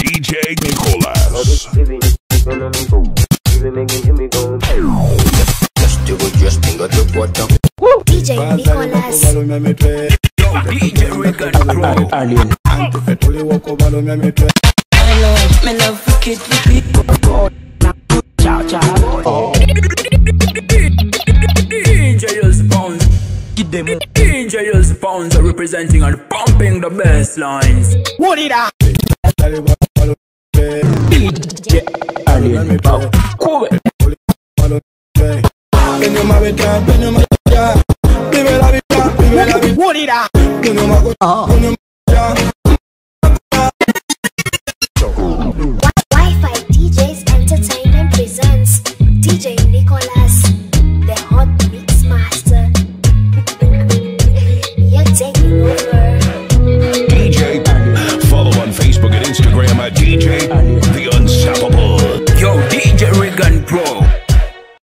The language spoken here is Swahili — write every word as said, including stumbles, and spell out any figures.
Deejay Nicholas. Deejay Nicholas. Yo, Deejay Reagan Pro. Alien. Me love wicked people. Ciao, ciao. Deejay's Poundz. Deejay's Poundz are representing and pumping the best lines. What it up? Deejay Alien. Cool. What it up? Wi-Fi D Js Entertainment presents Deejay Nicholas, the hot mix master. You're taking over. Deejay. Follow on Facebook and Instagram at Deejay the Unstoppable. Yo, Deejay Reagan Pro.